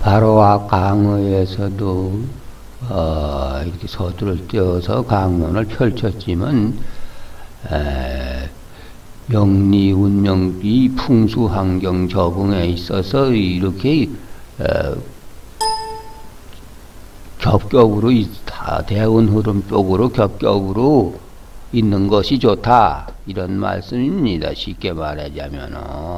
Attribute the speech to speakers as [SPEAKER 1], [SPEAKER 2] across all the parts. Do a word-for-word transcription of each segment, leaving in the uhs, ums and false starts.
[SPEAKER 1] 바로와 강의에서도 어, 이렇게 서두를 떼어서 강론을 펼쳤지만 에, 명리 운명 이 풍수 환경 적응에 있어서 이렇게 에, 겹겹으로 다 대운 흐름 쪽으로 겹겹으로 있는 것이 좋다 이런 말씀입니다. 쉽게 말하자면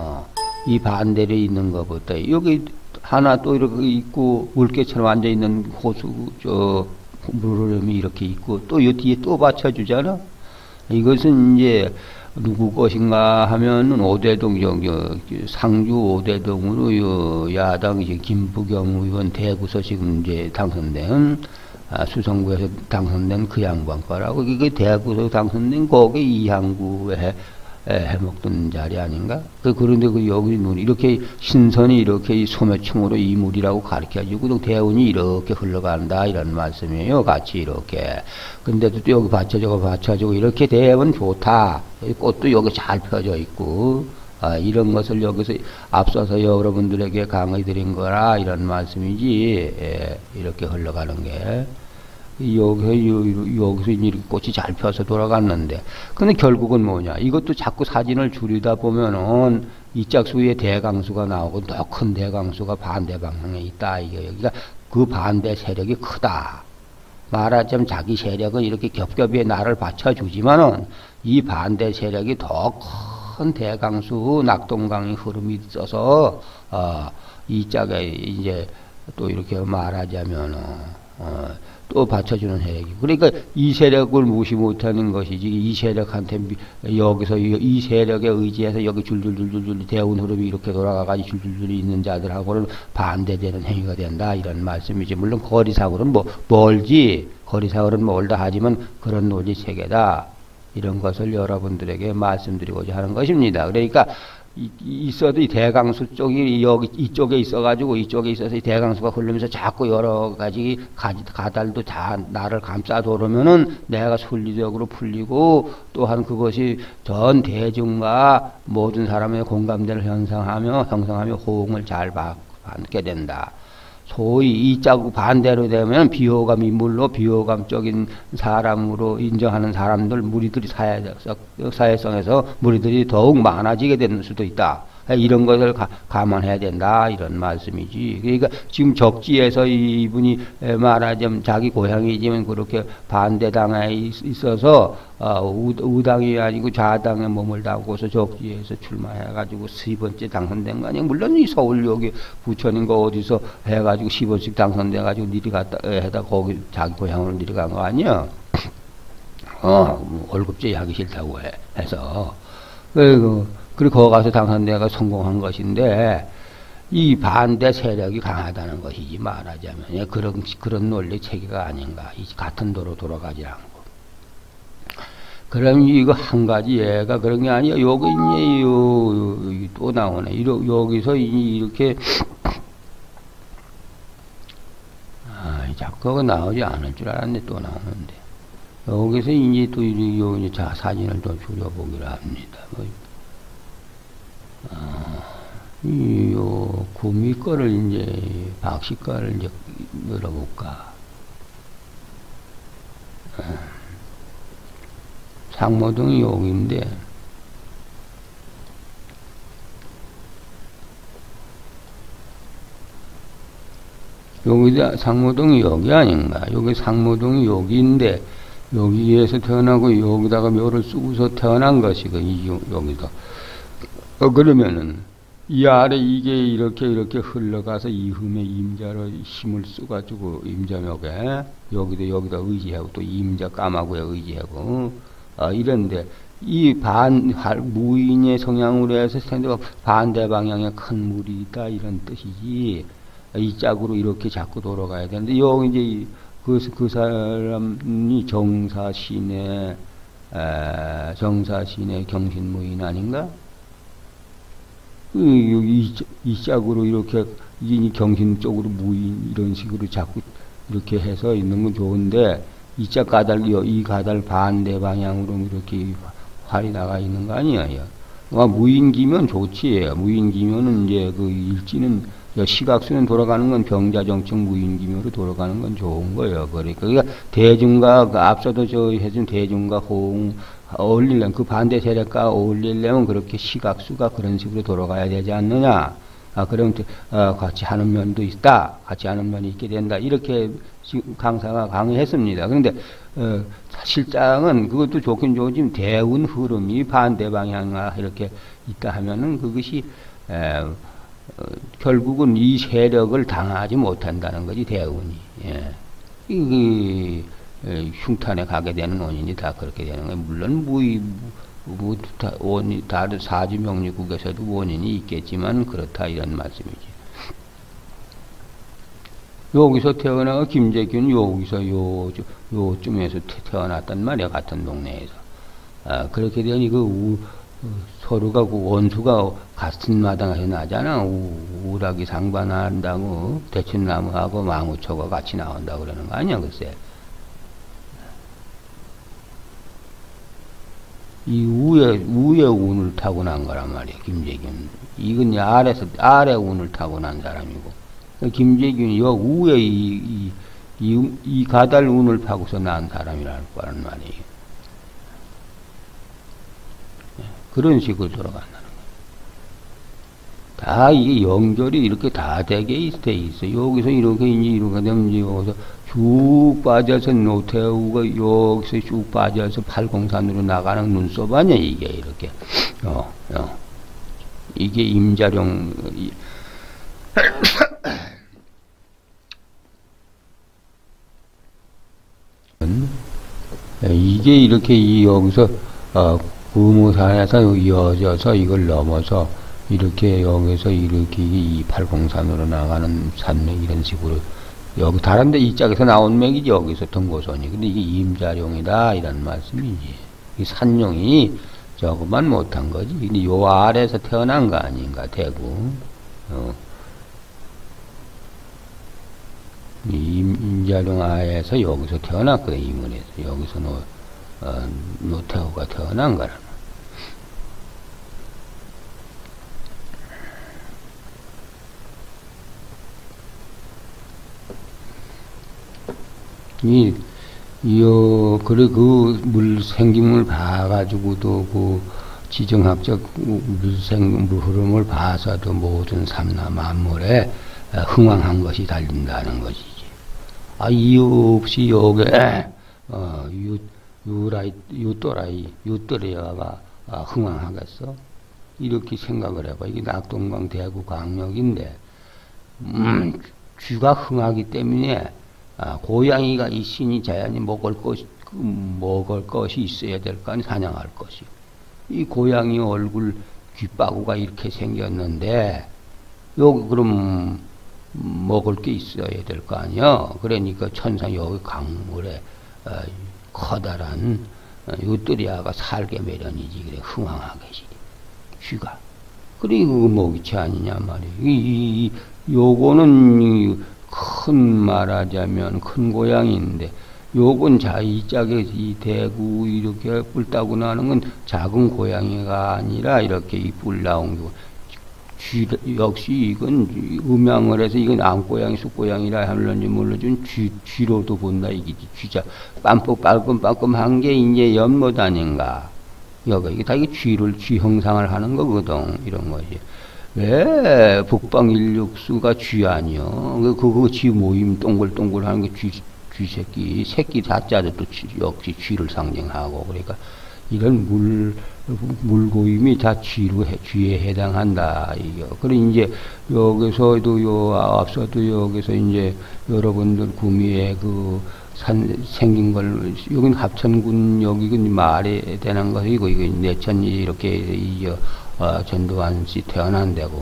[SPEAKER 1] 이 반대로 있는 것보다 여기 하나 또 이렇게 있고 물개처럼 앉아 있는 호수 저 물흐름이 이렇게 있고 또 이 뒤에 또 받쳐주잖아. 이것은 이제 누구 것인가 하면은 오대동 저기 상주 오대동으로 요 야당 이제 김부경 의원 대구서 지금 이제 당선된 아, 수성구에서 당선된 그 양반 거라고. 이게 대구에서 당선된 거기 이항구에 해먹던 자리 아닌가? 그, 그런데 그 여기 눈, 이렇게 신선이 이렇게 이 소매충으로 이 물이라고 가르쳐주고, 대운이 이렇게 흘러간다, 이런 말씀이에요. 같이 이렇게. 근데도 또 여기 받쳐주고, 받쳐주고, 이렇게 대운 좋다. 꽃도 여기 잘 펴져 있고, 아, 이런 것을 여기서 앞서서 여러분들에게 강의 드린 거라, 이런 말씀이지, 예, 이렇게 흘러가는 게. 여기, 여기서 이렇게 꽃이 잘 펴서 돌아갔는데. 근데 결국은 뭐냐. 이것도 자꾸 사진을 줄이다 보면은 이 짝수에 대강수가 나오고 더 큰 대강수가 반대 방향에 있다. 이게 여기가 그 반대 세력이 크다. 말하자면 자기 세력은 이렇게 겹겹이 나를 받쳐주지만은 이 반대 세력이 더 큰 대강수 낙동강의 흐름이 있어서, 어, 이 짝에 이제 또 이렇게 말하자면은, 어, 또 받쳐주는 세력이. 그러니까 이 세력을 무시 못하는 것이지, 이 세력한테 여기서 이 세력에 의지해서 여기 줄줄줄줄줄 대운 흐름이 이렇게 돌아가가지고 줄줄줄 있는 자들하고는 반대되는 행위가 된다. 이런 말씀이지. 물론 거리상으로는 뭐, 멀지, 거리상으로는 멀다 하지만 그런 논리 체계다. 이런 것을 여러분들에게 말씀드리고자 하는 것입니다. 그러니까 이, 있어도 이 대강수 쪽이 여기 이쪽에 있어가지고 이쪽에 있어서 이 대강수가 흐르면서 자꾸 여러 가지 가, 가달도 다 나를 감싸 도르면은 내가 순리적으로 풀리고 또한 그것이 전 대중과 모든 사람의 공감대를 형성하며 형성하며 호응을 잘 받게 된다. 소위 이 짝 반대로 되면 비호감 인물로 비호감적인 사람으로 인정하는 사람들 무리들이 사회성, 사회성에서 무리들이 더욱 많아지게 되는 수도 있다. 이런 것을 가, 감안해야 된다. 이런 말씀이지. 그러니까 지금 적지에서 이분이 말하자면 자기 고향이지만 그렇게 반대당에 있어서 어, 우, 우당이 아니고 좌당에 몸을 담고서 적지에서 출마해가지고 세 번째 당선된 거 아니야. 물론 이 서울 여기 부천인가 어디서 해가지고 십 원씩 당선돼가지고 니리 갔다 해다 거기 자기 고향으로 니리 간 거 아니야. 어, 월급제 하기 싫다고 해, 해서. 그리고 그리고 거기 가서 당선돼가 성공한 것인데 이 반대 세력이 강하다는 것이지 말하자면 예, 그런 그런 논리 체계가 아닌가. 이 같은 도로 돌아가지 않고. 그럼 이거 한 가지 얘가 그런 게 아니야. 여기 이제 요, 또 나오네. 이러, 여기서 이렇게 아, 자꾸 나오지 않을 줄 알았는데 또 나오는데 여기서 이제 또 요, 요, 자 사진을 좀 줄여보기로 합니다. 뭐, 아, 이, 요, 구미 거를 이제, 박씨 거를 이제 열어볼까. 아, 상모동이 여기인데, 여기다, 상모동이 여기 아닌가. 여기 상모동이 여기인데, 여기에서 태어나고 여기다가 묘를 쓰고서 태어난 것이고, 이, 여기서. 어, 그러면은, 이 아래 이게 이렇게 이렇게 흘러가서 이흠의 임자로 힘을 써가지고 임자묘에 여기도 여기다 의지하고 또 임자 까마구에 의지하고, 어, 이런데, 이 반, 무인의 성향으로 해서 상대가 반대 방향에 큰 물이 있다, 이런 뜻이지. 이 짝으로 이렇게 자꾸 돌아가야 되는데, 여기 이제 그, 그 사람이 정사신의, 에, 정사신의 경신무인 아닌가? 이, 이 짝으로 이렇게 이 경신 쪽으로 무인 이런 식으로 자꾸 이렇게 해서 있는 건 좋은데 이 짝 가달 이 가달 반대 방향으로 이렇게 활이 나가 있는 거 아니야? 아, 무인기면 좋지. 무인기면은 이제 그 일지는 시각수는 돌아가는 건 병자정책 무인기면으로 돌아가는 건 좋은 거예요. 그러니까, 그러니까 대중과 그 앞서도 저 해준 대중과 호응 어울리려면 그 반대 세력과 어울리려면 그렇게 시각수가 그런 식으로 돌아가야 되지 않느냐. 아, 그러면 어, 같이 하는 면도 있다. 같이 하는 면이 있게 된다. 이렇게 강사가 강의했습니다. 그런데 어, 실장은 그것도 좋긴 좋지만 대운 흐름이 반대 방향과 이렇게 있다 하면은 그것이 에, 어, 결국은 이 세력을 당하지 못한다는 거지 대운이. 예. 이, 이 흉탄에 가게 되는 원인이 다 그렇게 되는 거예요. 물론 무의 뭐, 다, 원이, 다른 사주명리국에서도 원인이 있겠지만, 그렇다, 이런 말씀이지. 여기서 태어나가 김재균 여기서 요, 요쯤에서 태어났단 말이야, 같은 동네에서. 아, 그렇게 되니 그 우, 서로가 그 원수가 같은 마당에서 나잖아. 우, 우락이 상반한다고, 대추나무하고 망우초가 같이 나온다고 그러는 거 아니야, 글쎄. 이 위에, 위에 운을 타고난 거란 말이야, 김재균. 이건 아래서, 아래 운을 타고난 사람이고. 김재균이 여 위에 이, 이, 이, 이 가달 운을 타고서 난 사람이라는 거란 말이에요. 그런 식으로 돌아간다는 거야. 다 이게 연결이 이렇게 다 되게 돼 있어. 여기서 이렇게 이제 이렇게 되면 이제 여기서 쭉 빠져서 노태우가 여기서 쭉 빠져서 팔공산으로 나가는 눈썹 아니야, 이게 이렇게. 어, 어. 이게 임자룡, 이게 이렇게 이 여기서, 어, 구무산에서 이어져서 이걸 넘어서 이렇게 여기서 이렇게 이 팔공산으로 나가는 산맥 이런 식으로 여기 다른데 이 짝에서 나온 맥이지 여기서 등고선이. 근데 이게 임자룡이다 이런 말씀이지. 이 산룡이 저것만 못한 거지. 근데 요 아래에서 태어난 거 아닌가 대구. 어. 임, 임자룡 아에서 여기서 태어났거든. 이문에서 여기서 노, 어, 노태우가 태어난 거라. 이, 요, 그래, 그 물, 생김을 봐가지고도 그 지정학적 물생, 물 흐름을 봐서도 모든 삼나 만물에 흥왕한 것이 달린다는 것이지. 아, 이유 없이 요게, 어, 유, 유라이, 유또라이, 유또리아가 아, 흥왕하겠어? 이렇게 생각을 해봐. 이게 낙동강 대구 강력인데, 음, 쥐가 흥하기 때문에 아, 고양이가 있으니 자연히 먹을 것, 먹을 것이 있어야 될 거 아니, 사냥할 것이. 이 고양이 얼굴 귓바구가 이렇게 생겼는데, 여기 그럼 먹을 게 있어야 될 거 아니야. 그러니까 천상 여기 강물에 어, 커다란 어, 유뜨리아가 살게 매련이지. 그래, 흥황하게지. 쥐가. 그리고 먹이치 아니냐 말이야. 이, 이, 이, 요거는 큰 말하자면 큰 고양이인데, 요건 자, 이 짝에 이 대구 이렇게 뿔 따고 나는 건 작은 고양이가 아니라 이렇게 이 뿔 나온 거. 쥐, 역시 이건 음양을 해서 이건 암고양이, 숫고양이라 하는지 몰라준 쥐, 쥐로도 본다, 이기지. 쥐자. 빰뻑, 빨끔빨끔한 게 이제 연못 아닌가. 여기, 이게 다 이게 쥐를, 쥐 형상을 하는 거거든. 이런 거지. 왜 북방 일육수가 쥐 아니여? 그, 그거 쥐 모임 동글동글 하는 게 쥐, 쥐 새끼. 새끼 다짜도 또 쥐, 역시 쥐를 상징하고. 그러니까 이런 물, 물고임이 다 쥐로, 쥐에 해당한다. 이게. 그래, 이제, 여기서도, 요, 앞서도 여기서 이제, 여러분들 구미에 그, 산, 생긴 걸, 여긴 합천군, 여기는 말에 되는 것이고, 이거 내천이 이렇게, 이, 어, 전두환 씨 태어난 데고.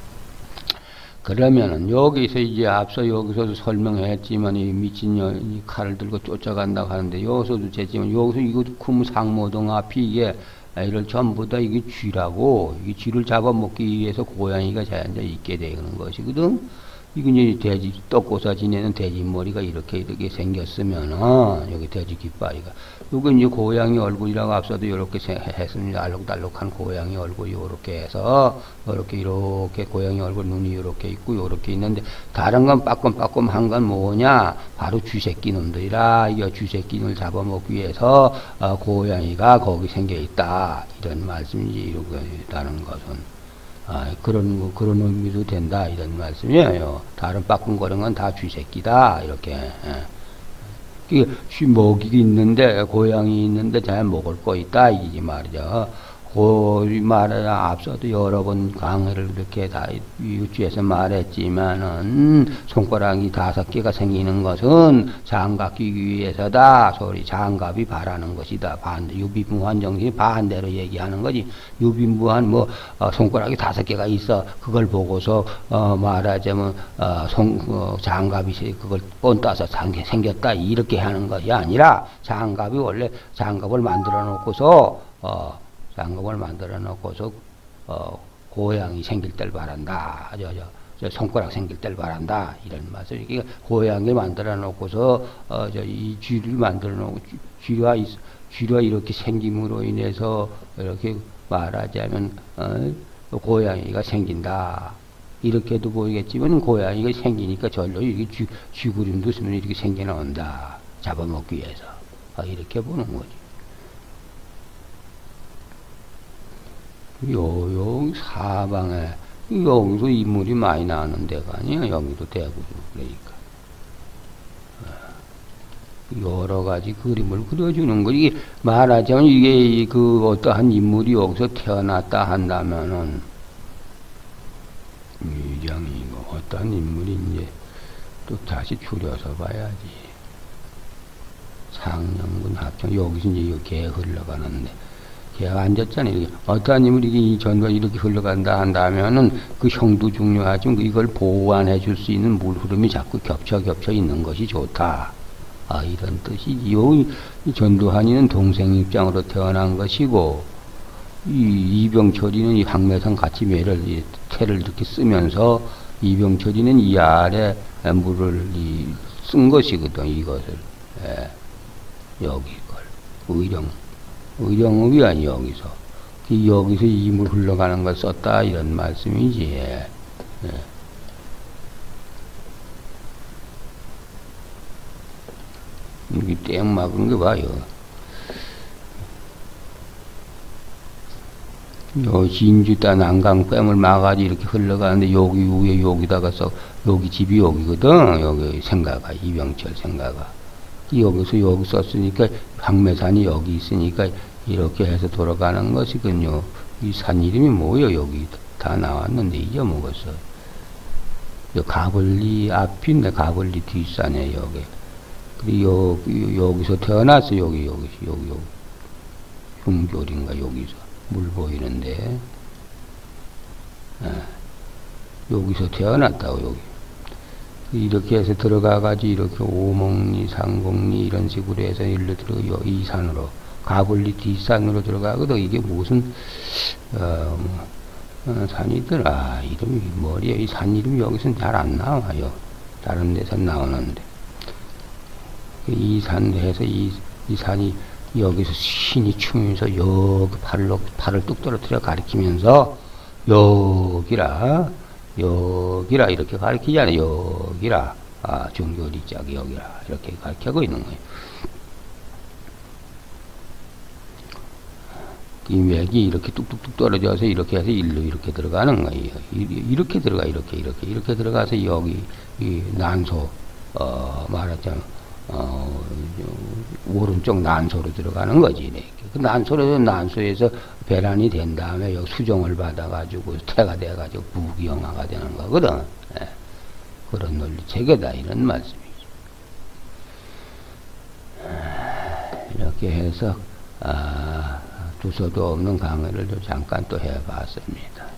[SPEAKER 1] 그러면은, 여기서 이제 앞서 여기서도 설명했지만, 이 미친년이 칼을 들고 쫓아간다고 하는데, 여기서도 쟀지만, 여기서 이거 금 상모동 앞이 이게, 이를 전부 다 이게 쥐라고, 이 쥐를 잡아먹기 위해서 고양이가 자연자 있게 되는 것이거든. 이건 이제 돼지, 떡고사 지내는 돼지 머리가 이렇게 이렇게 생겼으면은, 여기 돼지 깃발이가. 요건 이제 고양이 얼굴이라고 앞서도 이렇게 했습니다. 알록달록한 고양이 얼굴이 이렇게 해서, 이렇게, 이렇게 고양이 얼굴 눈이 이렇게 있고, 이렇게 있는데, 다른 건 빠끔빠끔한 건 뭐냐? 바로 쥐새끼 놈들이라, 이 쥐새끼 놈을 잡아먹기 위해서, 어, 고양이가 거기 생겨 있다. 이런 말씀이지, 이거, 다른 것은. 아, 그런, 그런 의미도 된다, 이런 말씀이에요. 다른 빠끔거리는 건 다 쥐새끼다, 이렇게. 예. 쥐 먹이 있는데, 고양이 있는데 잘 먹을 거 있다, 이지 말이죠. 그 말에 앞서도 여러 번 강의를 이렇게 다 유치해서 말했지만은, 손가락이 다섯 개가 생기는 것은 장갑 끼기 위해서다. 소리 장갑이 바라는 것이다. 반대, 유비무한 정신이 반대로 얘기하는 거지. 유비무한 뭐, 어, 손가락이 다섯 개가 있어. 그걸 보고서, 어, 말하자면, 어, 손, 어, 장갑이 그걸 뻔따서 생겼다. 이렇게 하는 것이 아니라, 장갑이 원래 장갑을 만들어 놓고서, 어, 장갑을 만들어 놓고서, 어, 고양이 생길 때를 바란다. 저, 저, 저 손가락 생길 때를 바란다. 이런 말씀. 이게 고양이 만들어 놓고서, 어, 저, 이 쥐를 만들어 놓고, 쥐가, 쥐가 이렇게 생김으로 인해서, 이렇게 말하자면, 어, 고양이가 생긴다. 이렇게도 보이겠지만, 고양이가 생기니까 절로 이렇게 쥐, 쥐 그림도 쓰면 이렇게 생겨 나온다. 잡아먹기 위해서. 아, 이렇게 보는 거지. 요, 요, 사방에, 여기서 인물이 많이 나오는 데가 아니야. 여기도 대구도, 그러니까. 여러 가지 그림을 그려주는 거. 이게 말하자면 이게 그 어떠한 인물이 여기서 태어났다 한다면은, 위장이고, 어떠한 인물이 이제 또 다시 줄여서 봐야지. 상령군 합청, 여기서 이제 이렇게 흘러가는데, 걔가 앉았잖아요. 어떠한 인물이 이 전과 이렇게 흘러간다 한다면은 그 형도 중요하지만 이걸 보완해 줄 수 있는 물 흐름이 자꾸 겹쳐 겹쳐 있는 것이 좋다. 아, 이런 뜻이지요. 이 전두환이는 동생 입장으로 태어난 것이고, 이 이병철이는 이 황매산 같이 매를, 이 태를 이렇게 쓰면서 이병철이는 이 아래 물을 이 쓴 것이거든, 이것을. 예. 여기 걸. 의령. 의령읍이 아니, 여기서. 여기서 이물 흘러가는 걸 썼다, 이런 말씀이지. 예. 예. 여기 땡 막은 거 봐요. 요 진주다 난강댐을 막아지 이렇게 흘러가는데, 여기 위에 여기다가 써, 여기 집이 여기거든. 여기 생가가, 이병철 생가가. 여기서 여기 썼으니까, 황매산이 여기 있으니까, 이렇게 해서 돌아가는 것이군요. 이 산 이름이 뭐예요? 여기 다 나왔는데 잊어먹었어. 요 가벌리 앞인데, 가벌리 뒷산에 여기. 그리고 여기, 여기서 태어났어. 여기, 여기, 여기, 여기. 흉교리인가, 여기서. 물 보이는데. 아, 여기서 태어났다고, 여기. 이렇게 해서 들어가가지고, 이렇게 오목리, 상곡리, 이런 식으로 해서 일로 들어가, 이 산으로. 가벌리 뒷산으로 들어가거든. 이게 무슨, 어, 어, 산이더라. 이름이 뭐리야. 이 산 이름이 여기서는 잘 안 나와요. 다른 데선 나오는데. 이 산에서 이, 이 산이 여기서 신이 추면서 여기 팔로, 팔을 뚝 떨어뜨려 가리키면서 여기라, 여기라 이렇게 가리키잖아요. 여기라. 아, 중교리짝이 여기라. 이렇게 가리키고 있는 거예요. 이 맥이 이렇게 뚝뚝뚝 떨어져서 이렇게 해서 일로 이렇게 들어가는 거예요. 이렇게 들어가, 이렇게, 이렇게, 이렇게 들어가서 여기, 이 난소, 어, 말하자면, 어, 오른쪽 난소로 들어가는 거지. 이렇게. 그 난소로, 난소에서 배란이 된 다음에 여기 수정을 받아가지고 태가 돼가지고 부기영화가 되는 거거든. 예. 그런 논리 체계다. 이런 말씀이죠. 이렇게 해서, 아, 두서도 없는 강의를 잠깐 또 해봤습니다.